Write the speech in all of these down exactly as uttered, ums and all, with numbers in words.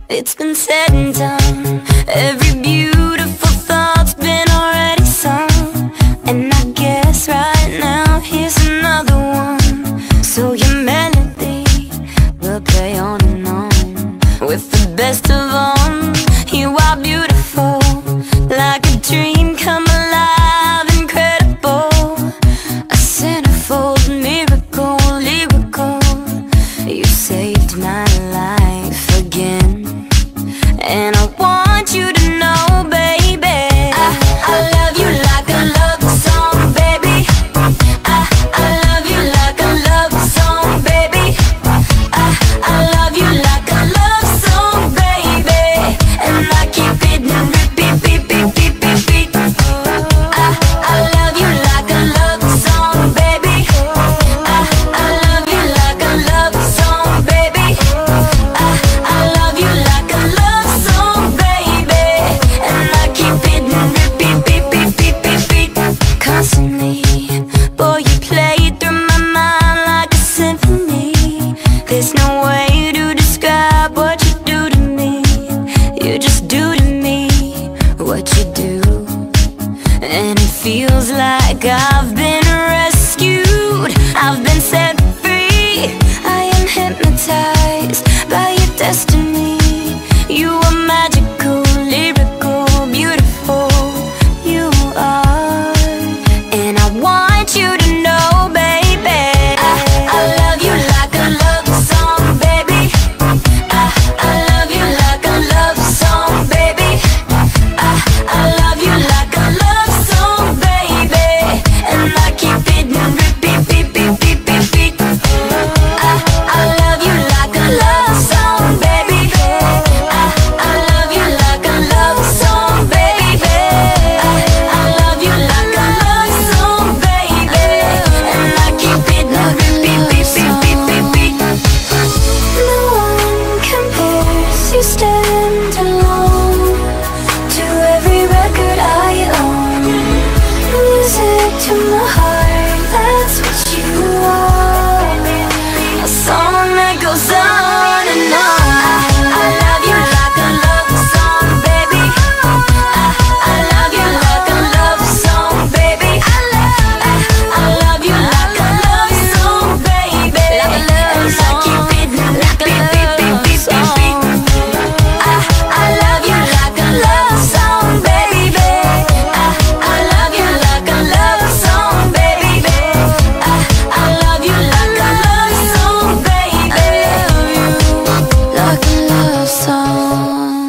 It's been said and done. Every beautiful thought's been already sung. And I guess right now here's another one. So your melody will play on and on. With the best of them, you are beautiful, like a dream come alive, incredible. A centerfold miracle, lyrical. You saved my life again. And I want you to know, baby, I, I love you like a love song, baby. I, I love you like a love song, baby. I, I love you like a love song, baby. And I keep it in repeat, beat, beat, beat, beat, beat. I, I love you like a love song, baby. I, I love you like a love song, baby. I, I love you like a love song, baby. And I keep it in repeat, beat, beat, beat, beat, beat. Constantly, boy, you play through my mind like a symphony. There's no way to describe what you do to me. You just do to me what you do. And it feels like I've been rescued, I've been set free. I am hypnotized by your destiny. You are magical, lyrical, beautiful. You are. And I want you to know, baby, I, I love you like a love song, baby. I, I love you like a love song, baby. I, I love you like a love song, baby. And I keep it in repeat, beat, beat, beat, beat, beat. I, I love you like a love song, baby. I, I love you like a love song, baby. I, I love you like a love song, baby. And I keep it in repeat, beat, beat, beat, beat, beat. No one compares, you stand alone to every record I own. Music to my heart, that's what you are. A song that goes on and on. I love you like a love song, baby. I, I love you like a love song, baby. I, I, I love you like a love song, baby. And I keep it like a beat, beat, beat, beat, beat. I, I love you like a love song, baby. I, I love you like a love song, baby. I, I love you like a love song, baby. Like a love song.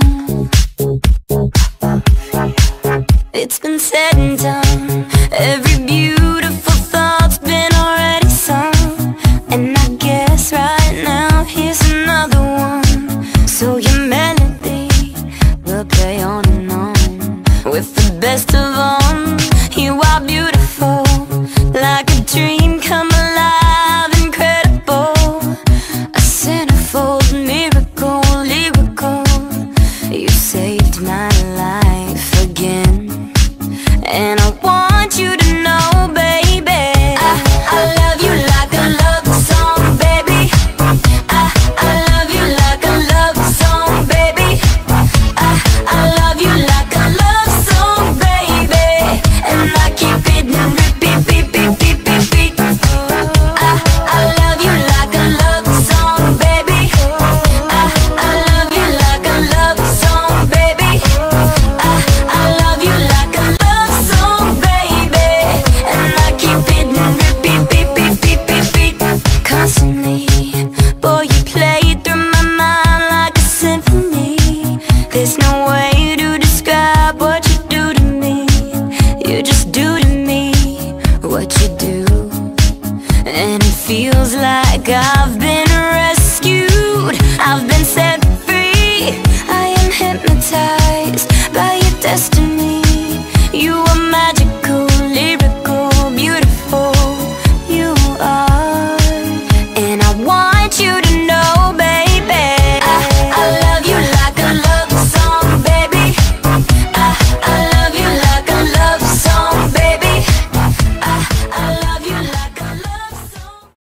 It's been said and done. Every beautiful thought's been already sung. And I guess right now here's another one. So your melody will play on and on. With the best of them, you are beautiful, like a dream come alive, incredible. A centerfold miracle, lyrical. You saved my life again. And I want you to know, baby, I, I love you like a love song, baby. I, I love you like a love song, baby. I, I love you like a love song, baby. And I keep it in repeat, beat, beat, beat, beat, beat. I, I love you like a love song, baby. I, I love you like a love song, baby. I, I love you like a love song, baby. And I keep it in repeat, beat, beat, beat, beat, beat. Constantly, boy, you play through my mind like a symphony. There's no way to describe what you do to me. You just do to me what you do. And it feels like I've